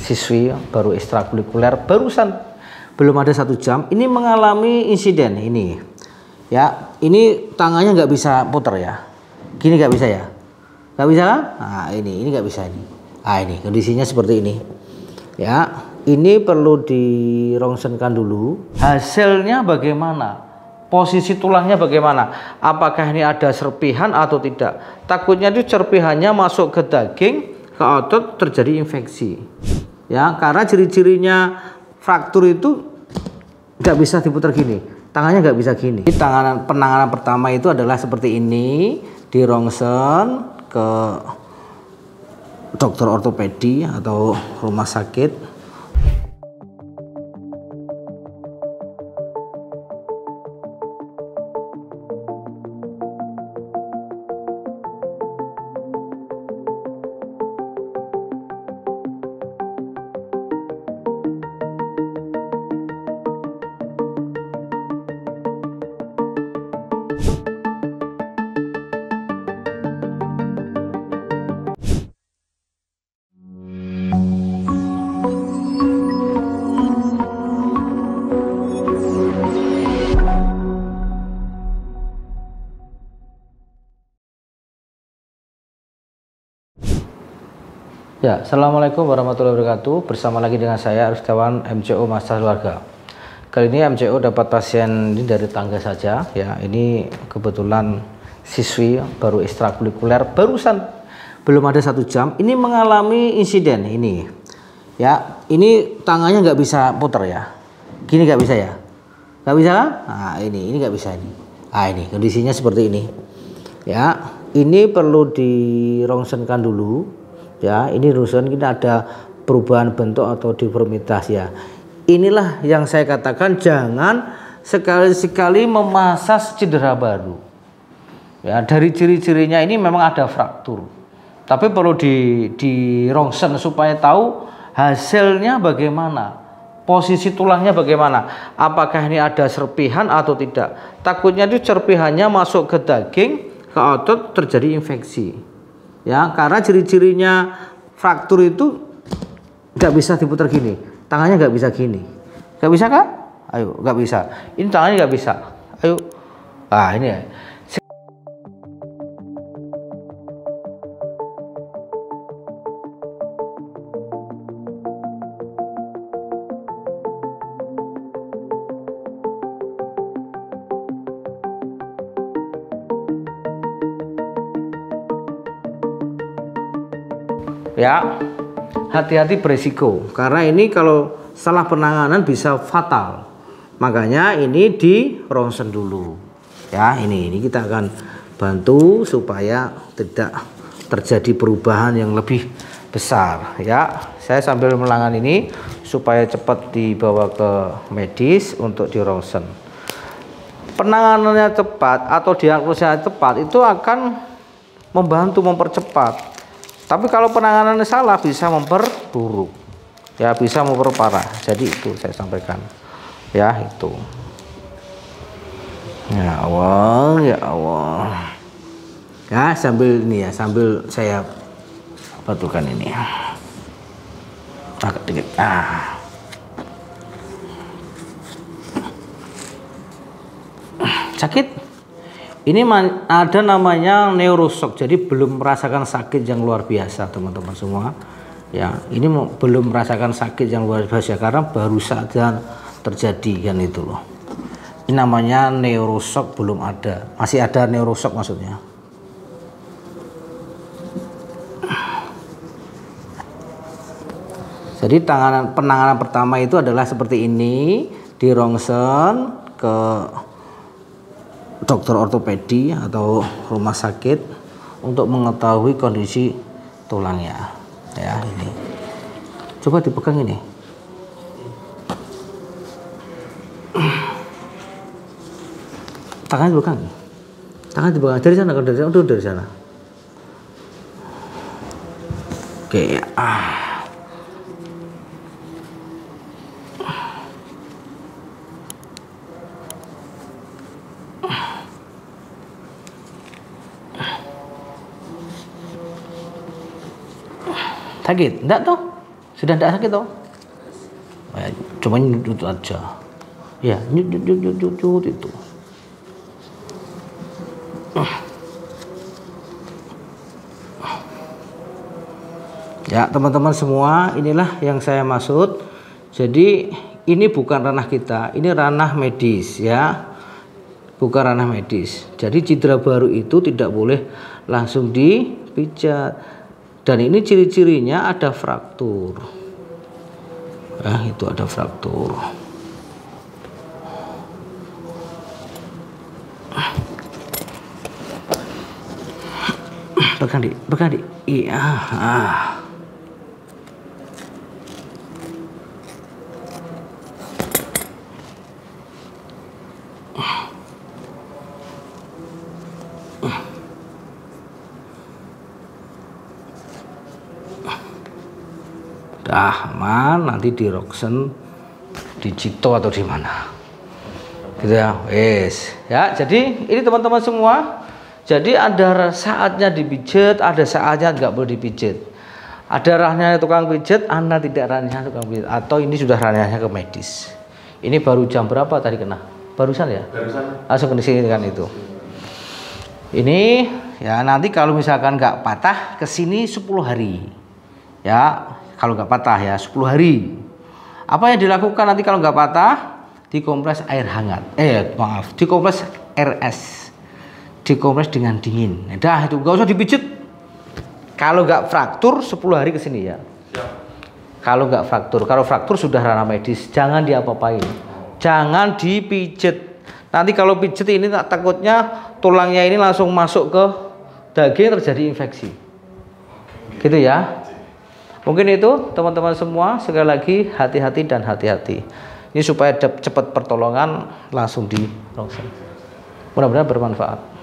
siswi baru ekstrakurikuler, barusan belum ada 1 jam ini mengalami insiden ini ya. Ini tangannya nggak bisa putar ya, gini nggak bisa ya, nggak bisa kan? Nah ini nggak bisa ini. Nah ini kondisinya seperti ini ya. Ini perlu dirongsenkan dulu. Hasilnya bagaimana? Posisi tulangnya bagaimana? Apakah ini ada serpihan atau tidak? Takutnya itu serpihannya masuk ke daging, ke otot, terjadi infeksi. Ya, karena ciri-cirinya fraktur itu nggak bisa diputar gini, tangannya nggak bisa gini. Penanganan pertama itu adalah seperti ini, dirongsen ke dokter ortopedi atau rumah sakit. Ya, assalamualaikum warahmatullahi wabarakatuh. Bersama lagi dengan saya Aristawan MCO Master Keluarga. Kali ini MCO dapat pasien ini dari tangga saja. Ya, ini kebetulan siswi baru ekstrakurikuler, barusan belum ada 1 jam ini mengalami insiden ini. Ya, ini tangannya nggak bisa putar ya, gini nggak bisa ya, nggak bisa kan? Nah ini nggak bisa ini. Nah ini kondisinya seperti ini. Ya, ini perlu dirongsenkan dulu. Ya, ini rusun kita ada perubahan bentuk atau deformitas ya. Inilah yang saya katakan jangan sekali-sekali memasas cedera baru. Ya, dari ciri-cirinya ini memang ada fraktur. Tapi perlu dirongsen supaya tahu hasilnya bagaimana. Posisi tulangnya bagaimana? Apakah ini ada serpihan atau tidak? Takutnya itu serpihannya masuk ke daging, ke otot, terjadi infeksi. Ya, karena ciri-cirinya fraktur itu nggak bisa diputar gini, tangannya nggak bisa gini, nggak bisa kan? Ayo, nggak bisa. Ini tangannya nggak bisa. Ayo, ah ini ya. Ya, hati-hati beresiko karena ini kalau salah penanganan bisa fatal. Makanya ini dirongsen dulu. Ya, ini kita akan bantu supaya tidak terjadi perubahan yang lebih besar. Ya, saya sambil menangani ini supaya cepat dibawa ke medis untuk dirongsen. Penanganannya cepat atau diagnosisnya cepat itu akan membantu mempercepat. Tapi kalau penanganannya salah bisa memperburuk, ya bisa memperparah. Jadi itu saya sampaikan, ya itu. Ya Allah, ya Allah. Ya sambil ini ya, sambil saya batukan ini. Agak dikit. Sakit? Ini ada namanya neuroshock, jadi belum merasakan sakit yang luar biasa teman-teman semua. Ya, ini belum merasakan sakit yang luar biasa karena baru saja terjadi kan itu loh. Ini namanya neuroshock, belum ada, masih ada neuroshock maksudnya. Jadi penanganan pertama itu adalah seperti ini, dirongsen ke dokter ortopedi atau rumah sakit untuk mengetahui kondisi tulangnya. Ya, ini. Coba dipegang ini. Tangan dipegang. Tangan dipegang dari sana, dari sana. Oke, sakit? Enggak toh? Sudah tidak sakit toh? Cuma nyut aja. Ya, nyut itu. Ya, teman-teman semua, inilah yang saya maksud. Jadi ini bukan ranah kita, ini ranah medis ya. Bukan ranah medis. Jadi cedera baru itu tidak boleh langsung dipijat. Dan ini ciri-cirinya ada fraktur. Ya, itu ada fraktur. Pegang di. Iya. Dah aman, nanti di Roxen, di Cito atau di mana gitu ya. Wes ya, jadi ini teman-teman semua, jadi ada saatnya dipijat, ada saatnya nggak boleh dipijat, ada ranahnya tukang pijat, Anda tidak ranahnya tukang pijat, atau ini sudah ranahnya ke medis. Ini baru jam berapa tadi kena? Barusan ya? Barusan. Langsung ke sini kan itu. Ini ya, nanti kalau misalkan nggak patah ke sini 10 hari ya. Kalau nggak patah ya 10 hari. Apa yang dilakukan nanti kalau nggak patah? Dikompres air hangat. Dikompres RS. Dikompres dengan dingin. Dah itu nggak usah dipijit. Kalau nggak fraktur 10 hari ke sini ya. Kalau nggak fraktur, kalau fraktur sudah ranah medis, jangan diapa-apain. Jangan dipijit. Nanti kalau pijit ini takutnya tulangnya ini langsung masuk ke daging, terjadi infeksi. Gitu ya. Mungkin itu teman-teman semua, sekali lagi hati-hati dan hati-hati. Ini supaya cepat pertolongan langsung di Roxen. Mudah-mudahan bermanfaat.